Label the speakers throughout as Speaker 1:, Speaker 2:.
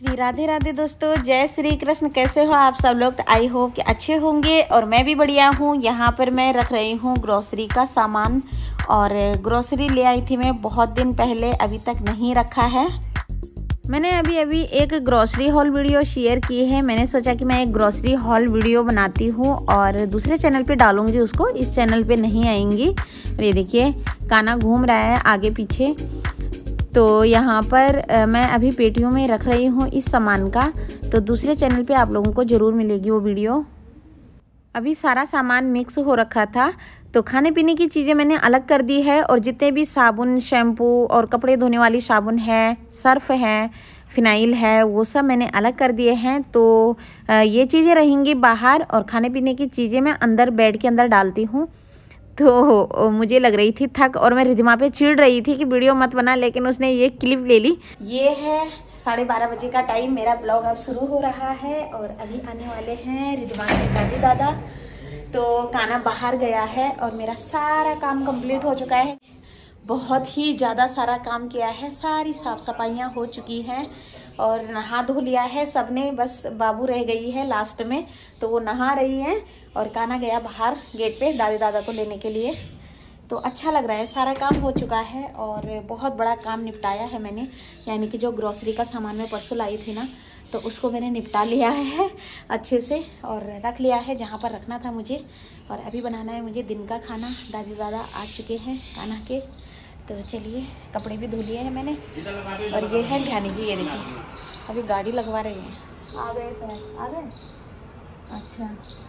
Speaker 1: श्री राधे राधे दोस्तों, जय श्री कृष्ण। कैसे हो आप सब लोग? तो आई होप कि अच्छे होंगे और मैं भी बढ़िया हूँ। यहाँ पर मैं रख रही हूँ ग्रोसरी का सामान और ग्रोसरी ले आई थी मैं बहुत दिन पहले, अभी तक नहीं रखा है। मैंने अभी एक ग्रोसरी हॉल वीडियो शेयर की है। मैंने सोचा कि मैं एक ग्रोसरी हॉल वीडियो बनाती हूँ और दूसरे चैनल पे डालूंगी उसको, इस चैनल पे नहीं आएंगी। ये देखिए काना घूम रहा है आगे पीछे। तो यहाँ पर मैं अभी पेटियों में रख रही हूँ इस सामान का, तो दूसरे चैनल पे आप लोगों को ज़रूर मिलेगी वो वीडियो। अभी सारा सामान मिक्स हो रखा था, तो खाने पीने की चीज़ें मैंने अलग कर दी है और जितने भी साबुन, शैम्पू और कपड़े धोने वाली साबुन है, सर्फ है, फिनाइल है, वो सब मैंने अलग कर दिए हैं। तो ये चीज़ें रहेंगी बाहर और खाने पीने की चीज़ें मैं अंदर बेड के अंदर डालती हूँ। तो मुझे लग रही थी थक और मैं रिधिमा पे चिढ़ रही थी कि वीडियो मत बना, लेकिन उसने ये क्लिप ले ली। ये है 12:30 बजे का टाइम, मेरा ब्लॉग अब शुरू हो रहा है और अभी आने वाले हैं रिधिमा के दादी दादा। तो काना बाहर गया है और मेरा सारा काम कंप्लीट हो चुका है। बहुत ही ज़्यादा सारा काम किया है, सारी साफ सफाइयाँ हो चुकी हैं और नहा धो लिया है सबने। बस बाबू रह गई है लास्ट में, तो वो नहा रही है और काना गया बाहर गेट पे दादी दादा को लेने के लिए। तो अच्छा लग रहा है, सारा काम हो चुका है और बहुत बड़ा काम निपटाया है मैंने। यानी कि जो ग्रोसरी का सामान मैं परसों लाई थी ना, तो उसको मैंने निपटा लिया है अच्छे से और रख लिया है जहाँ पर रखना था मुझे। और अभी बनाना है मुझे दिन का खाना। दादी दादा आ चुके हैं काना के, तो चलिए कपड़े भी धो लिए हैं मैंने। और ये है ध्यानी जी, ये देखिए अभी गाड़ी लगवा रही हैं। आ गए सर? आ गए? अच्छा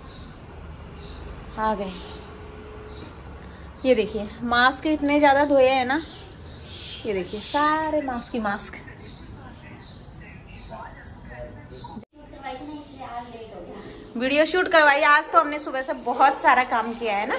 Speaker 1: आ गए। ये देखिए मास्क इतने ज़्यादा धोए हैं ना, ये देखिए सारे मास्क ही मास्क। वीडियो शूट करवाई आज, तो हमने सुबह से बहुत सारा काम किया है ना।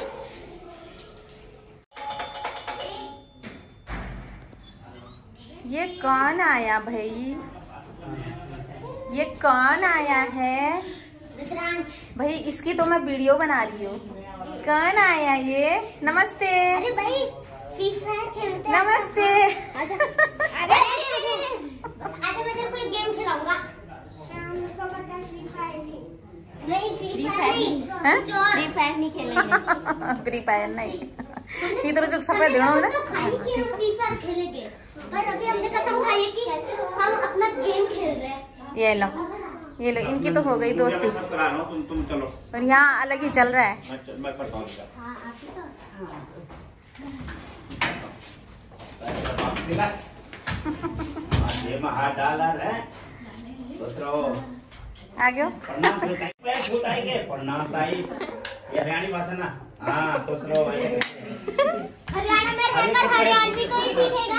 Speaker 1: ये कौन आया भाई? ये कौन आया है भाई? इसकी तो मैं वीडियो बना रही हूँ। कौन आया ये? नमस्ते।
Speaker 2: अरे भाई फ्री फायर खेलते हैं।
Speaker 1: नमस्ते।
Speaker 2: अरे मैं तेरे को एक गेम खिलाऊंगा। नहीं फ्री फायर नहीं, फ्री फायर नहीं खेलेंगे।
Speaker 1: फ्री फायर नहीं, इधर जो सफेद ना
Speaker 2: फ्री फायर खेलेंगे, पर अभी हमने कसम खाई है कि हम अपना गेम खेल रहे हैं।
Speaker 1: ये लो इनकी तो हो गई दोस्ती।
Speaker 3: तुम चलो।
Speaker 1: और यहाँ अलग ही चल रहा है।
Speaker 3: मैं करता हूँ। ये में हाथ डाला है
Speaker 1: आ गयो।
Speaker 3: प्रणाम ताई, ये हरियाणी भाषा ना। हाँ तो चलो
Speaker 2: हरियाणा में रहकर हरियाणवी को ही सीखेगा।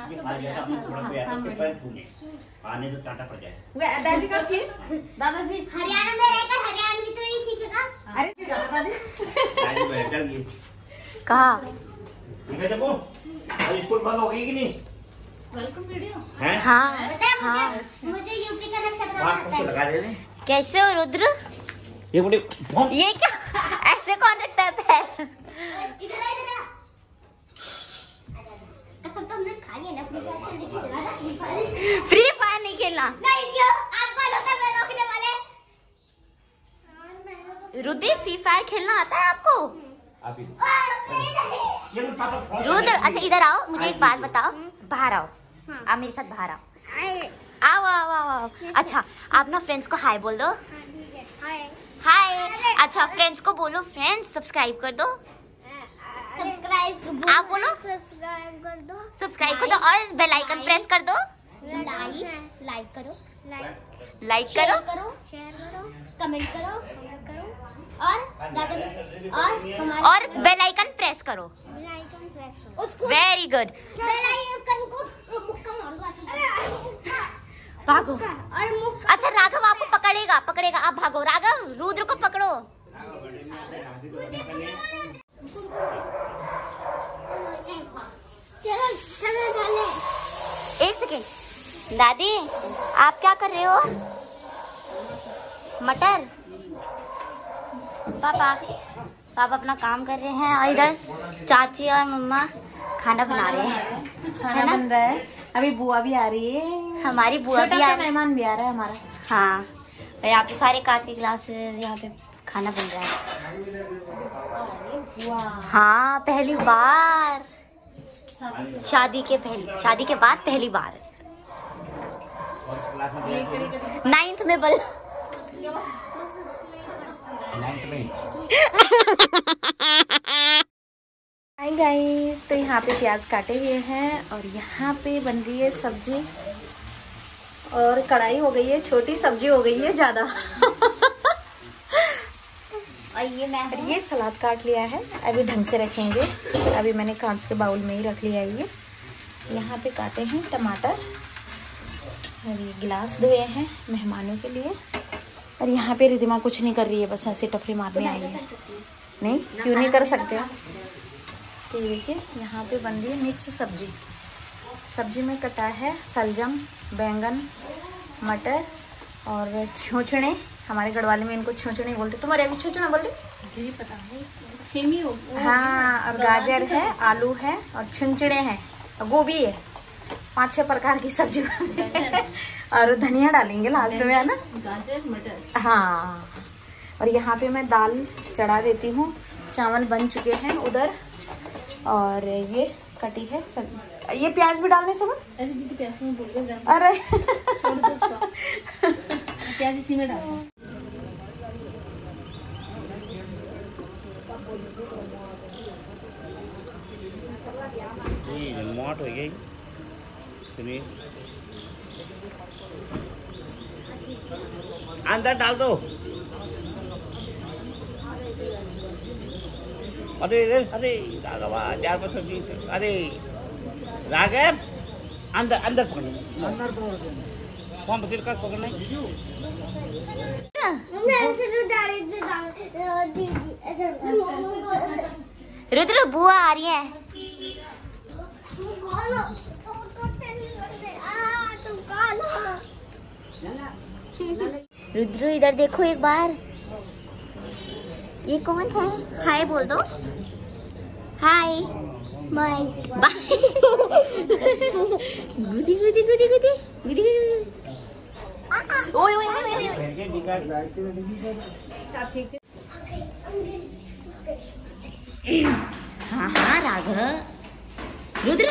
Speaker 2: आने तो चाटा पड़ जाए।
Speaker 1: दादाजी कब छी? दादाजी
Speaker 2: हरियाणा में रहकर हरियाणवी तो ही सीखेगा।
Speaker 1: अरे
Speaker 3: दादी बैठ गई
Speaker 1: कहा?
Speaker 3: ठीक है जब स्कूल बंद हो गई कि नहीं?
Speaker 2: वेलकम वीडियो
Speaker 3: हैं?
Speaker 2: हाँ मुझे यूपी का नक्शा आता है।
Speaker 3: लगा दे।
Speaker 2: कैसे हो रुद्र?
Speaker 3: ये बड़ी
Speaker 2: ये क्या ऐसे कौन रखता है पैर? इधर आ कसम तो हमने खाई है ना फ्री फायर नहीं खेलना। नहीं क्यों? आपको लगता है मैं रोकने वाले? रुद्र फ्री फायर खेलना आता है आपको? रुद्र अच्छा इधर आओ, मुझे एक बात बताओ। बाहर आओ, आप मेरे साथ बाहर आओ। आओ आओ आओ आओ। अच्छा आप ना फ्रेंड्स को हाय बोल दो। हाय। अच्छा फ्रेंड्स को बोलो, फ्रेंड्स सब्सक्राइब कर दो। सब्सक्राइब आप बोलो। सब्सक्राइब कर दो और बेल आइकन प्रेस कर दो। लाइक करो, शेयर करो, कमेंट करो और बेल आइकन प्रेस करो। Very good. बेल आइकन को मुक्का मार दो। भागो। अच्छा राघव आपको पकड़ेगा, आप भागो। राघव रुद्र को पकड़ो। एक सेकेंड। दादी आप क्या कर रहे हो? मटर। पापा अपना काम कर रहे हैं और इधर चाची और मम्मा खाना बना रहे हैं।
Speaker 1: खाना बन रहा है अभी बुआ भी आ रही है,
Speaker 2: हमारी बुआ भी आ रही है,
Speaker 1: मेहमान भी आ रहा है हमारा।
Speaker 2: हाँ, तो यहाँ पे सारे कांच के गिलास, यहाँ पे खाना बन रहा है। हाँ, पहली बार शादी के बाद पहली बार 9th में बल
Speaker 3: 9th में।
Speaker 1: हाय गाइस, तो यहाँ पे प्याज काटे हुए हैं और यहाँ पे बन रही है सब्जी और कढ़ाई हो गई है छोटी, सब्जी हो गई है ज्यादा।
Speaker 2: और
Speaker 1: ये सलाद काट लिया है, अभी ढंग से रखेंगे। अभी मैंने कांच के बाउल में ही रख लिया है। ये यहाँ पे काटे हैं टमाटर और ये गिलास धोए हैं मेहमानों के लिए। और यहाँ पे रिधिमा कुछ नहीं कर रही है, बस ऐसे टपरी मारने आई है। नहीं, क्यों नहीं कर सकते। तो ये देखिए यहाँ पे बन रही है मिक्स सब्जी। सब्जी में कटा है सलजम, बैंगन, मटर और छूछणे। हमारे गढ़वाली में इनको छूछणे बोलते, तुम्हारे अभी छूछना बोलते? मुझे पता नहीं, सेमी हो। हाँ, और गाजर है, आलू है और छुंचड़े हैं, गोभी है। 5-6 प्रकार की सब्जी और धनिया डालेंगे लास्ट में, है ना? गाजर मटर। हाँ, और यहाँ पे मैं दाल चढ़ा देती हूँ। चावल बन चुके हैं उधर और ये कटी है ये प्याज भी डालने सुबह। अरे दीदी प्याज में भूल गए। अरे छोड़ दो उसको, प्याज इसी में डाल।
Speaker 3: मोट हो गई। सुनिए, अंदर डाल दो। अरे अरे राघव, 4 सब्जी। अरे राघव, अंदर अंदर पकड़ना, अंदर कौन पकड़ कर पकड़ना।
Speaker 2: रुद्र, बुआ आ रही है। रुद्र इधर देखो एक बार, ये कौन है? हाय बोल दो। Hi, bye bye. गुदी गुदी गुदी गुदी गुदी। ओए ओए ओए। हाँ हाँ राघव, रुद्र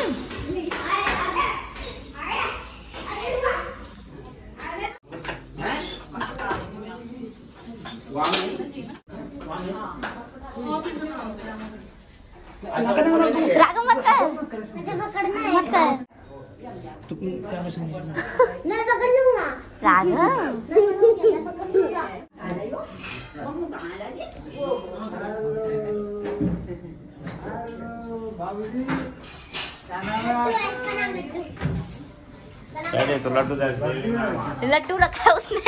Speaker 2: राघव मत कर, मुझे पकड़ना है। मत कर, मैं पकड़ लूंगा। राघव
Speaker 3: तो
Speaker 2: लड्डू रखा है उसने।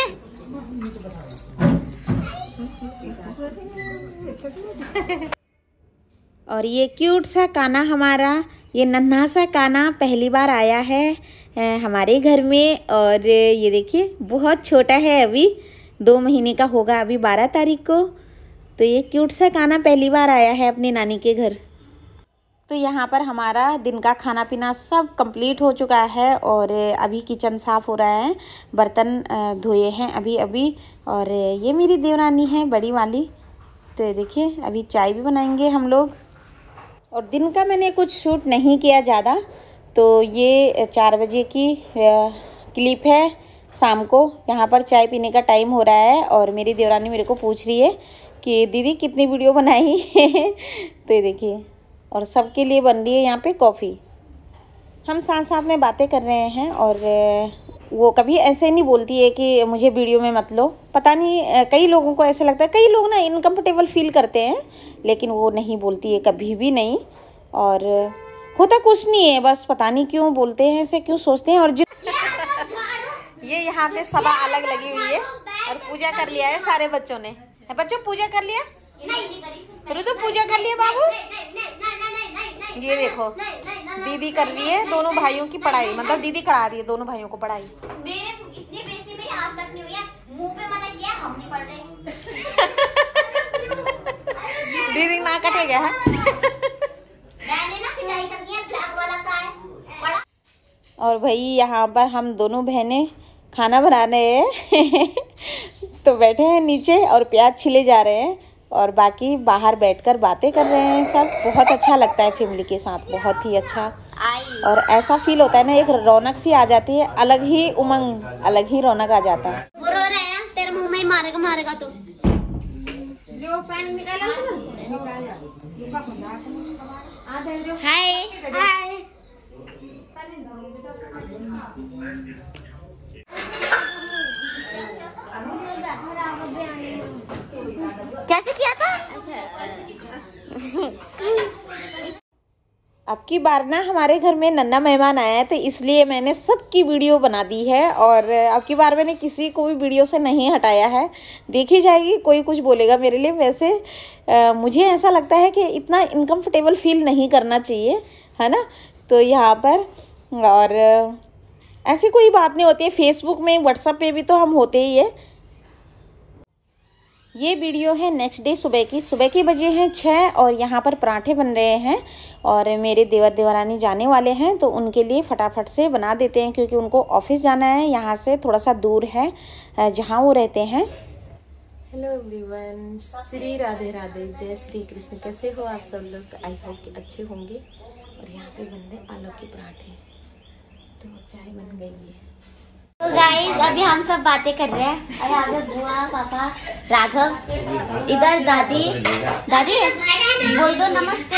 Speaker 1: और ये क्यूट सा काना हमारा, ये नन्हा सा काना पहली बार आया है हमारे घर में। और ये देखिए बहुत छोटा है, अभी 2 महीने का होगा, अभी 12 तारीख को। तो ये क्यूट सा काना पहली बार आया है अपनी नानी के घर। तो यहाँ पर हमारा दिन का खाना पीना सब कंप्लीट हो चुका है और अभी किचन साफ़ हो रहा है, बर्तन धोए हैं अभी अभी। और ये मेरी देवरानी है बड़ी वाली। तो देखिए अभी चाय भी बनाएंगे हम लोग। और दिन का मैंने कुछ शूट नहीं किया ज़्यादा, तो ये 4 बजे की क्लिप है शाम को। यहाँ पर चाय पीने का टाइम हो रहा है और मेरी देवरानी मेरे को पूछ रही है कि दीदी कितनी वीडियो बनाई। तो ये देखिए, और सबके लिए बन रही है यहाँ पे कॉफ़ी। हम साथ साथ में बातें कर रहे हैं और वो कभी ऐसे नहीं बोलती है कि मुझे वीडियो में मत लो। पता नहीं, कई लोगों को ऐसे लगता है, कई लोग ना इनकम्फर्टेबल फील करते हैं, लेकिन वो नहीं बोलती है कभी भी नहीं। और होता कुछ नहीं है, बस पता नहीं क्यों बोलते हैं ऐसे, क्यों सोचते हैं। और ये यहाँ पे सभा अलग लगी हुई है और पूजा कर लिया है सारे बच्चों ने। बच्चों पूजा कर लिया? तो पूजा कर लिया बाबू। ये देखो दीदी कर रही है दोनों भाइयों की पढ़ाई, मतलब दीदी करा रही है दोनों भाइयों को पढ़ाई।
Speaker 2: मेरे इतनी बेइज्जती मेरी आज तक नहीं हुई है, मुंह पे मना किया, हम नहीं पढ़ रहे।
Speaker 1: दीदी ना कटेगा है।
Speaker 2: मैंने ना पिटाई करनी है, ब्लैक वाला का है।
Speaker 1: और भाई यहाँ पर हम दोनों बहनें खाना बना रहे हैं तो बैठे हैं नीचे और प्याज छिले जा रहे हैं और बाकी बाहर बैठकर बातें कर रहे हैं सब। बहुत अच्छा लगता है फैमिली के साथ, बहुत ही अच्छा। और ऐसा फील होता है ना, एक रौनक सी आ जाती है, अलग ही उमंग, अलग ही रौनक आ जाता है।
Speaker 2: वो रो रहे हैं, तेरे मुंह में ही मारेगा तू। हाय हाय। कैसे किया था?
Speaker 1: अब की बार ना हमारे घर में नन्ना मेहमान आया है तो इसलिए मैंने सबकी वीडियो बना दी है और अब की बार मैंने किसी को भी वीडियो से नहीं हटाया है। देखी जाएगी, कोई कुछ बोलेगा मेरे लिए। वैसे मुझे ऐसा लगता है कि इतना इनकम्फर्टेबल फील नहीं करना चाहिए, है ना। तो यहाँ पर और ऐसी कोई बात नहीं होती है, फेसबुक में व्हाट्सएप पे भी तो हम होते ही है। ये वीडियो है नेक्स्ट डे सुबह की। सुबह के बजे हैं 6 और यहाँ पर पराठे बन रहे हैं और मेरे देवर देवरानी जाने वाले हैं तो उनके लिए फटाफट से बना देते हैं क्योंकि उनको ऑफिस जाना है। यहाँ से थोड़ा सा दूर है जहाँ वो रहते हैं। हेलो एवरीवन, श्री राधे राधे, जय श्री कृष्ण। कैसे हो आप सब लोग? आई होप कि अच्छे होंगे। और यहाँ पे बन रहे आलू के पराठे, तो चाय बन गई है।
Speaker 2: तो गाइस अभी हम सब बातें कर रहे हैं और यहाँ पे बुआ, पापा, राघव, इधर दादी बोल दो नमस्ते।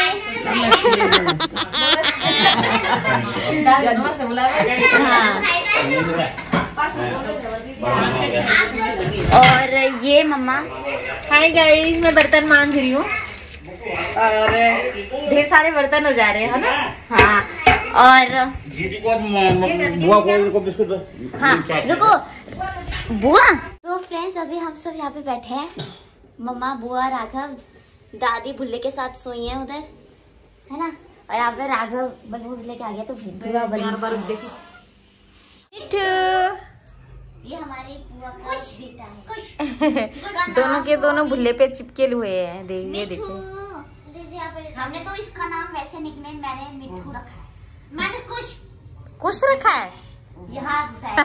Speaker 2: हाँ। और ये मम्मा।
Speaker 1: हाय गाइस, मैं बर्तन मांज रही हूँ और ढेर सारे बर्तन हो जा रहे हैं, है ना।
Speaker 2: हाँ। और
Speaker 3: बुआ को इनको बिस्कुट दो।
Speaker 2: हाँ रुको बुआ। तो फ्रेंड्स अभी हम सब यहाँ पे बैठे हैं, मम्मा, बुआ, राघव, दादी भुल्ले के साथ सोई हैं उधर, है ना। और यहाँ पे राघव बलून लेके आ गया तो बुआ बलून देखो। ये हमारे बुआ का बेटा है।
Speaker 1: दोनों के दोनों भुल्ले पे चिपके हुए हैं। ये देखो,
Speaker 2: हमने तो इसका नाम वैसे निकनेम मैंने मिठू रखा है। मैंने
Speaker 1: कुछ रखा है
Speaker 2: यहाँ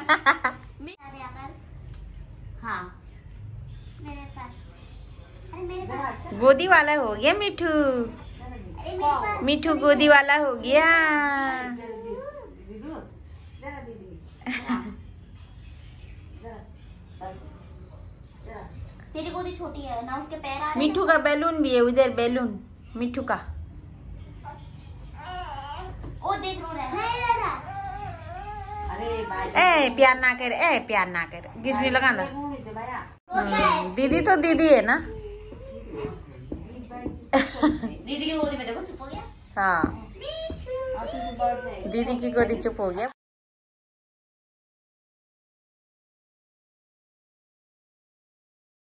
Speaker 2: हाँ मेरे पास। अरे मेरे पास
Speaker 1: गोदी वाला हो गया मिठू।
Speaker 2: अरे मेरे पास
Speaker 1: मिठू गोदी वाला हो गया।
Speaker 2: तेरी गोदी छोटी है ना, उसके पैर आ रहे हैं।
Speaker 1: मिठू का बैलून भी है उधर, बैलून मिठू का।
Speaker 2: ओ देख रो रहा है।
Speaker 1: ए प्यार ना कर, ए प्यार ना कर, किसने लगा ना। दीदी तो दीदी है ना।
Speaker 2: दीदी की गोदी में देखो चुप हो गया।
Speaker 1: हाँ, दीदी की गोदी चुप हो गया।